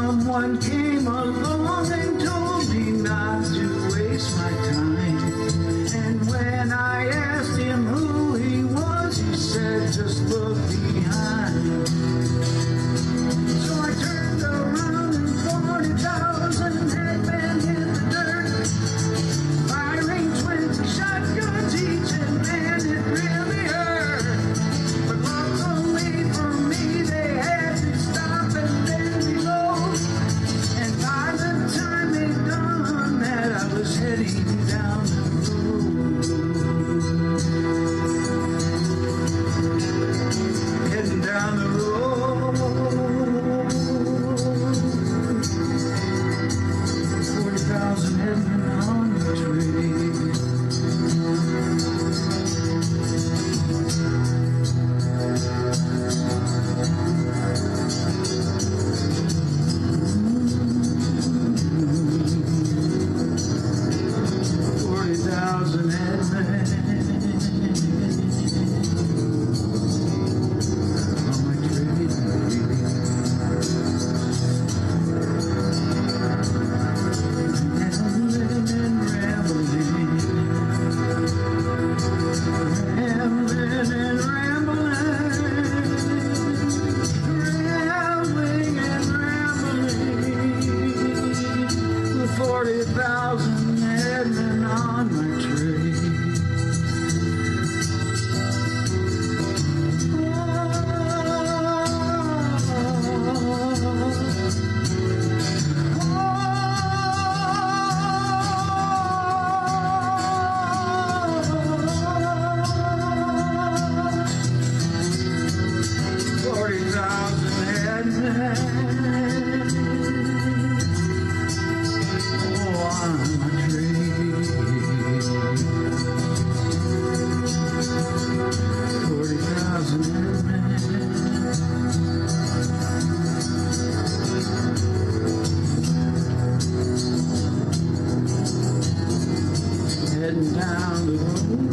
Someone came along and told me not to waste my time. And when I asked him who he was, he said, just look behind. So I turned around and 40,000 headmen hit the dirt, firing 20 shotguns each, and man, it really hurt. But luckily for me, they had to stop and then reload. And by the time they'd done that, I was heading down the road. Heading down the road. 40,000 headmen on the train. Heading down the road.